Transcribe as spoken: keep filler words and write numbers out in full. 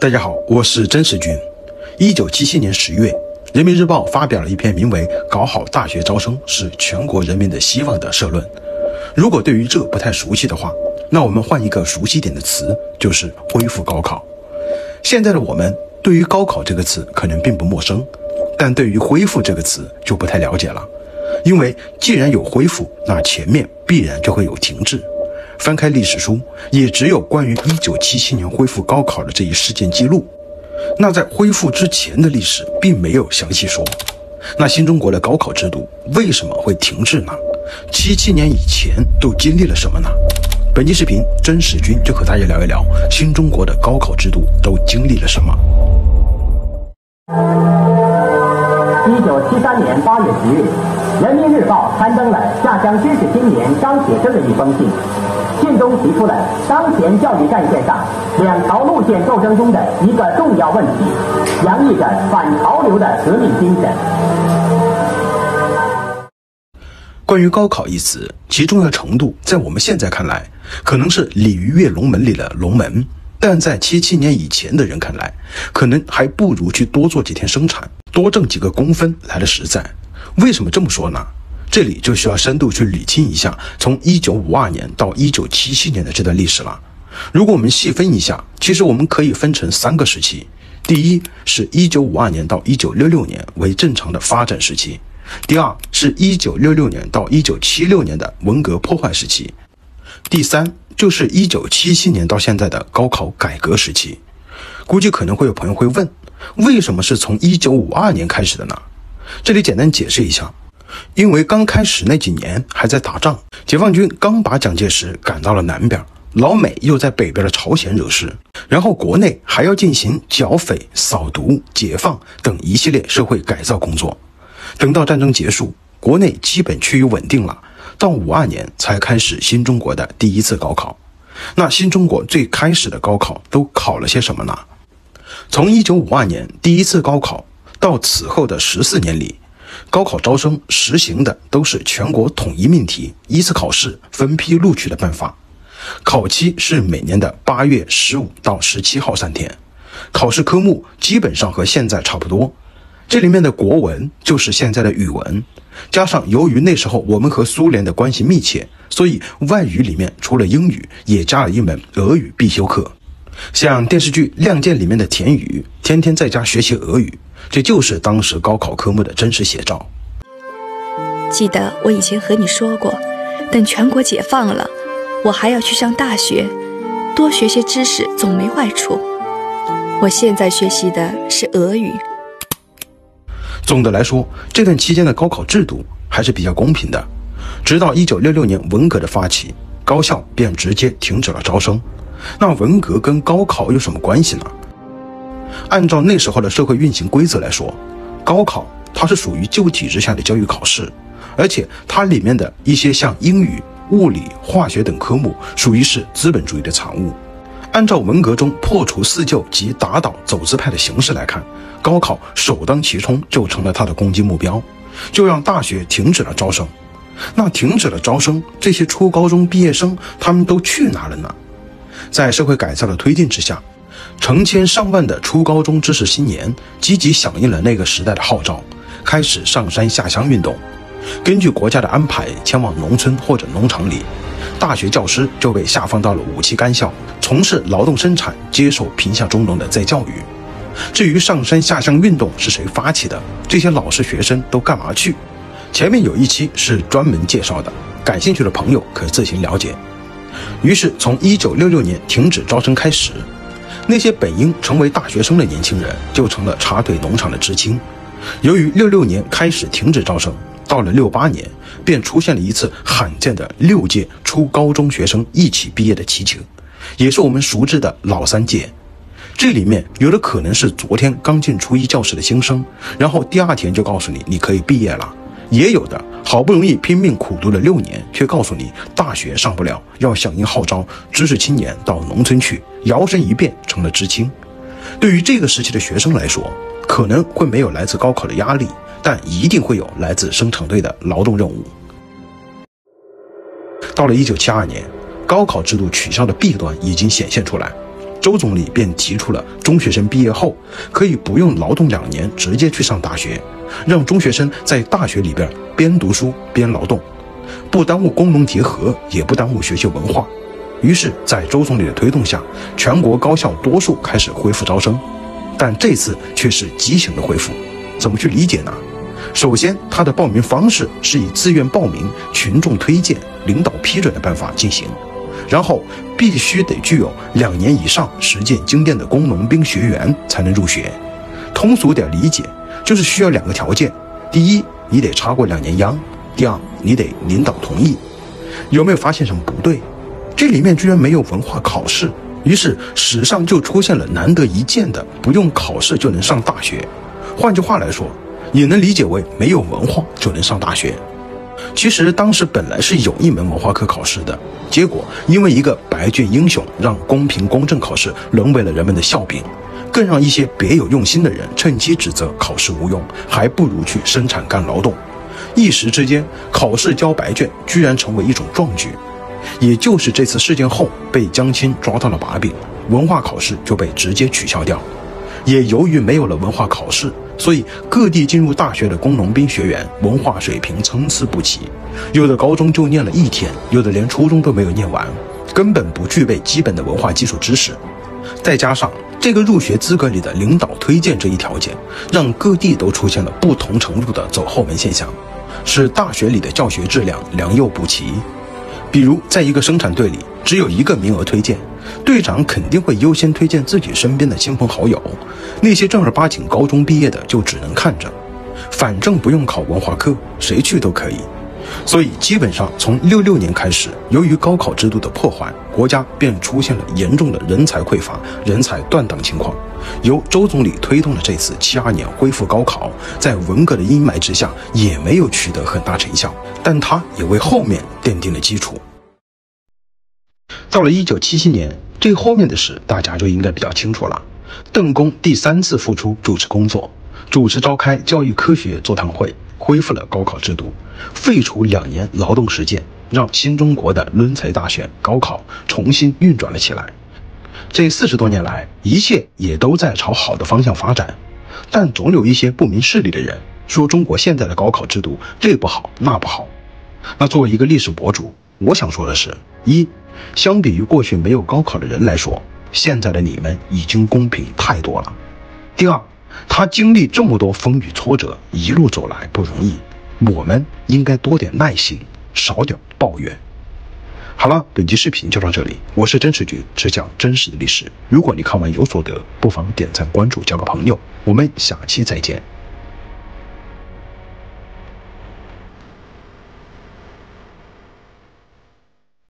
大家好，我是甄士军。一九七七年十月，人民日报发表了一篇名为《搞好大学招生是全国人民的希望》的社论。如果对于这不太熟悉的话，那我们换一个熟悉点的词，就是恢复高考。现在的我们对于高考这个词可能并不陌生，但对于恢复这个词就不太了解了。因为既然有恢复，那前面必然就会有停滞。翻开历史书，也只有关于一九七七年恢复高考的这一事件记录。那在恢复之前的历史并没有详细说。那新中国的高考制度为什么会停滞呢？七七年以前都经历了什么呢？本期视频，甄士军就和大家聊一聊新中国的高考制度都经历了什么。 一九七三年八月十日，人民日报刊登了下乡知识青年张铁生的一封信。信中提出了当前教育战线上两条路线斗争中的一个重要问题，洋溢着反潮流的革命精神。 关于高考一词，其重要程度在我们现在看来可能是鲤鱼跃龙门里的龙门，但在七七年以前的人看来，可能还不如去多做几天生产，多挣几个工分来的实在。为什么这么说呢？这里就需要深度去理清一下从一九五二年到一九七七年的这段历史了。如果我们细分一下，其实我们可以分成三个时期。第一是一九五二年到一九六六年为正常的发展时期，第二是一九六六年到一九七六年的文革破坏时期，第三就是一九七七年到现在的高考改革时期。估计可能会有朋友会问，为什么是从一九五二年开始的呢？这里简单解释一下，因为刚开始那几年还在打仗，解放军刚把蒋介石赶到了南边，老美又在北边的朝鲜惹事，然后国内还要进行剿匪、扫毒、解放等一系列社会改造工作。等到战争结束，国内基本趋于稳定了，到五二年才开始新中国的第一次高考。那新中国最开始的高考都考了些什么呢？从一九五二年第一次高考到此后的十四年里，高考招生实行的都是全国统一命题、依次考试、分批录取的办法。考期是每年的八月十五到十七号三天，考试科目基本上和现在差不多。这里面的国文就是现在的语文，加上由于那时候我们和苏联的关系密切，所以外语里面除了英语，也加了一门俄语必修课。像电视剧《亮剑》里面的田雨，天天在家学习俄语，这就是当时高考科目的真实写照。 记得我以前和你说过，等全国解放了，我还要去上大学，多学些知识总没坏处。我现在学习的是俄语。 总的来说，这段期间的高考制度还是比较公平的。直到一九六六年文革的发起，高校便直接停止了招生。那文革跟高考有什么关系呢？按照那时候的社会运行规则来说，高考它是属于旧体制下的教育考试，而且它里面的一些像英语、物理、化学等科目属于是资本主义的产物。按照文革中破除四旧及打倒走资派的形式来看，高考首当其冲就成了他的攻击目标，就让大学停止了招生。那停止了招生，这些初高中毕业生他们都去哪了呢？在社会改造的推进之下，成千上万的初高中知识青年积极响应了那个时代的号召，开始上山下乡运动。根据国家的安排，前往农村或者农场里，大学教师就被下放到了五期干校，从事劳动生产，接受贫下中农的再教育。至于上山下乡运动是谁发起的，这些老师学生都干嘛去？前面有一期是专门介绍的，感兴趣的朋友可自行了解。于是从一九六六年停止招生开始，那些本应成为大学生的年轻人就成了插队农场的知青。由于六六年开始停止招生，到了六八年便出现了一次罕见的六届初高中学生一起毕业的奇情，也是我们熟知的老三届。这里面有的可能是昨天刚进初一教室的新生，然后第二天就告诉你你可以毕业了，也有的好不容易拼命苦读了六年，却告诉你大学上不了，要响应号召，知识青年到农村去，摇身一变成了知青。对于这个时期的学生来说，可能会没有来自高考的压力，但一定会有来自生产队的劳动任务。到了一九七二年，高考制度取消的弊端已经显现出来， 周总理便提出了中学生毕业后可以不用劳动两年直接去上大学，让中学生在大学里边边读书边劳动，不耽误工农结合，也不耽误学习文化。于是在周总理的推动下，全国高校多数开始恢复招生，但这次却是畸形的恢复。怎么去理解呢？首先，他的报名方式是以自愿报名、群众推荐、领导批准的办法进行，然后必须得具有两年以上实践经验的工农兵学员才能入学。通俗点理解，就是需要两个条件：第一，你得插过两年秧；第二，你得领导同意。有没有发现什么不对？这里面居然没有文化考试，于是史上就出现了难得一见的不用考试就能上大学。换句话来说，也能理解为没有文化就能上大学。其实当时本来是有一门文化课考试的，结果因为一个白卷英雄，让公平公正考试沦为了人们的笑柄，更让一些别有用心的人趁机指责考试无用，还不如去生产干劳动。一时之间，考试交白卷居然成为一种壮举。也就是这次事件后，被江青抓到了把柄，文化考试就被直接取消掉。也由于没有了文化考试，所以各地进入大学的工农兵学员文化水平参差不齐，有的高中就念了一天，有的连初中都没有念完，根本不具备基本的文化基础知识。再加上这个入学资格里的领导推荐这一条件，让各地都出现了不同程度的走后门现象，使大学里的教学质量良莠不齐。比如在一个生产队里，只有一个名额推荐，队长肯定会优先推荐自己身边的亲朋好友，那些正儿八经高中毕业的就只能看着，反正不用考文化课，谁去都可以。所以基本上从六六年开始，由于高考制度的破坏，国家便出现了严重的人才匮乏、人才断档情况。由周总理推动了这次七二年恢复高考，在文革的阴霾之下，也没有取得很大成效，但他也为后面奠定了基础。到了一九七七年，这后面的事大家就应该比较清楚了。邓公第三次复出主持工作，主持召开教育科学座谈会，恢复了高考制度，废除两年劳动实践，让新中国的抡才大选高考重新运转了起来。这四十多年来，一切也都在朝好的方向发展，但总有一些不明事理的人说中国现在的高考制度这不好那不好。那作为一个历史博主，我想说的是，一，相比于过去没有高考的人来说，现在的你们已经公平太多了。第二，他经历这么多风雨挫折，一路走来不容易，我们应该多点耐心，少点抱怨。好了，本期视频就到这里，我是真实局，只讲真实的历史。如果你看完有所得，不妨点赞关注，交个朋友，我们下期再见。